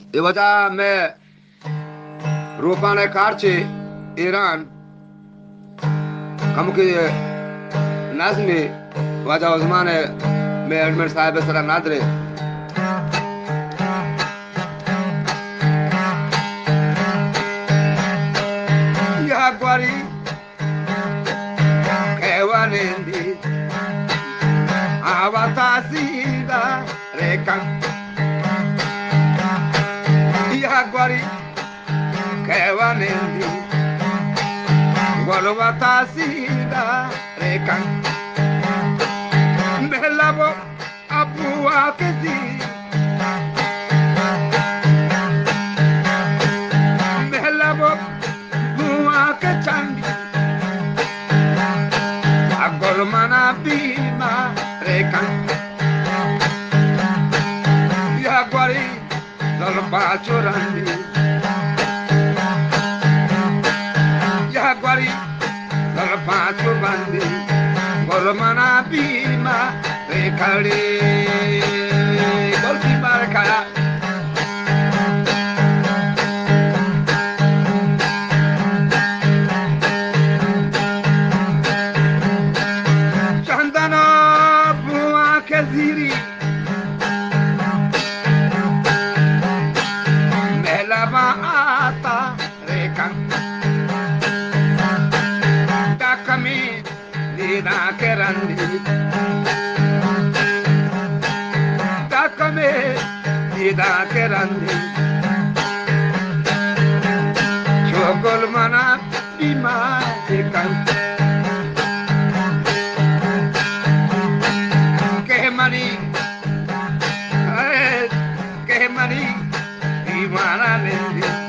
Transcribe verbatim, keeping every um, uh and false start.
ये वजह मैं रूपाने कारचे ईरान कम के नाज़मी वजह उज़माने मैं अजमेर साहिब सरा नादरे या Gwari kewanendi awatasida rekan ya gwari kewanendi walwatasida rekan melabo abuwa kezi melabo buwa kechandi Gormana bima rekan ya gwari dal pachurandi ya gwari dal pachurandi gormana bima rekali golpi markaya Ziri Melaba ata rekan Dakami Dina kerandi Dakami Dina kerandi Chokol mana bima rekan Mani, eh, que mani, y mana